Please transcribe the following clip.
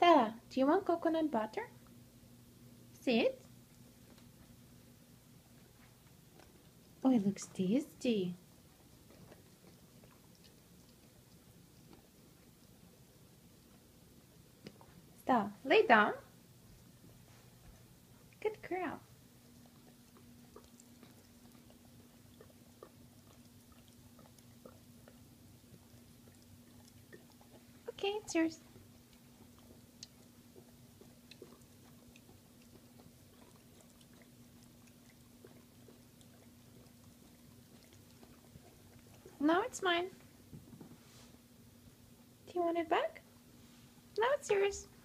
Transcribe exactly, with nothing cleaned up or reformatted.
Stella, do you want coconut butter? Sit. Oh, it looks tasty. Stella, lay down. Good girl. Okay, it's yours. Now it's mine. Do you want it back? Now it's yours.